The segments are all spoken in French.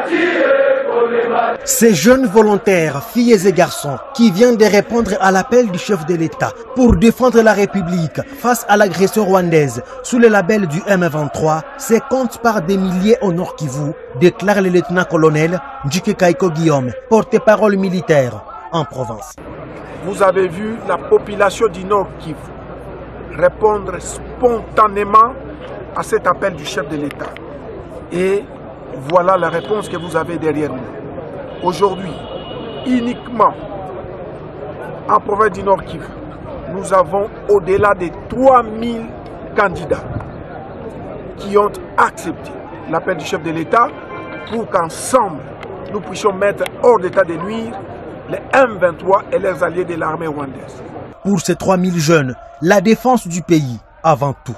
Ces jeunes volontaires, filles et garçons, qui viennent de répondre à l'appel du chef de l'État pour défendre la République face à l'agression rwandaise sous le label du M23, se comptent par des milliers au Nord Kivu, déclare le lieutenant-colonel Njike Kaiko Guillaume, porte-parole militaire en province. Vous avez vu la population du Nord Kivu répondre spontanément à cet appel du chef de l'État. Et voilà la réponse que vous avez derrière nous. Aujourd'hui, uniquement en province du Nord Kivu, nous avons au-delà de 3000 candidats qui ont accepté l'appel du chef de l'État pour qu'ensemble, nous puissions mettre hors d'état de nuire les M23 et les alliés de l'armée rwandaise. Pour ces 3000 jeunes, la défense du pays avant tout.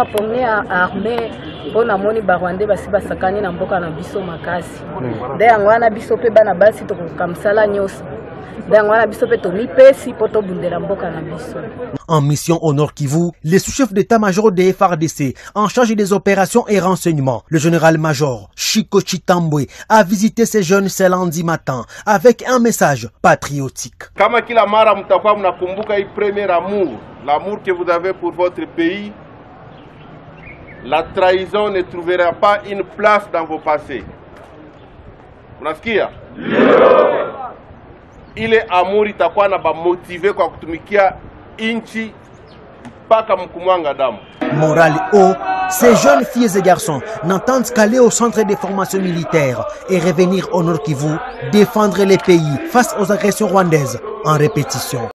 En mission au Nord Kivu, le sous-chef d'état-major des FARDC en charge des opérations et renseignements, le général-major Chiko Chitambwe, a visité ces jeunes ce lundi matin avec un message patriotique. Kama kila mara mtakuwa mnakumbuka hii premier amour, l'amour que vous avez pour votre pays, la trahison ne trouvera pas une place dans vos passés. Unasikia? Ile amour itakuwa na bamotive kwa kutumikia inchi mpaka mkumwanga damu. Morale haut, ces jeunes filles et garçons n'entendent qu'aller au centre de formation militaire et revenir au Nord Kivu, défendre les pays face aux agressions rwandaises en répétition.